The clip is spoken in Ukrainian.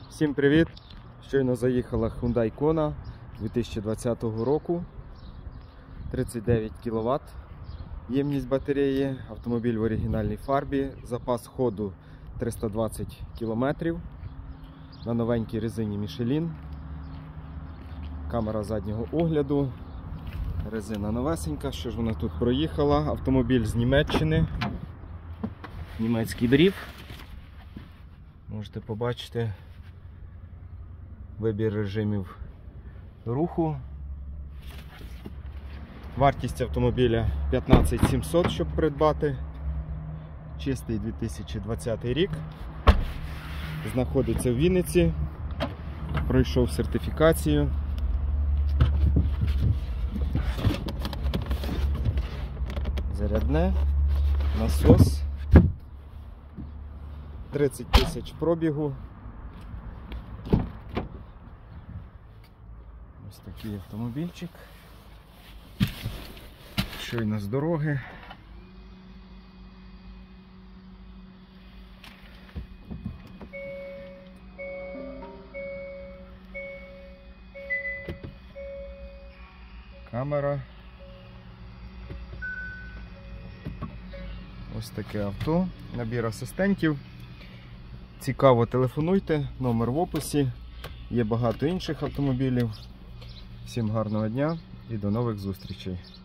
Всім привіт! Щойно заїхала Hyundai Kona 2020 року. 39 кВт ємність батареї, автомобіль в оригінальній фарбі, запас ходу 320 км, на новенькій резині Michelin, камера заднього огляду, резина новесенька. Що ж вона тут проїхала? Автомобіль з Німеччини, німецький бриф. Можете побачити вибір режимів руху. Вартість автомобіля 15 700, щоб придбати. Чистий 2020 рік. Знаходиться в Вінниці. Пройшов сертифікацію. Зарядне, насос. 30 тисяч пробігу. Ось такий автомобільчик. Щойно з дороги. Камера. Ось таке авто. Набір асистентів. Цікаво, телефонуйте, номер в описі. Є багато інших автомобілів. Всім гарного дня і до нових зустрічей.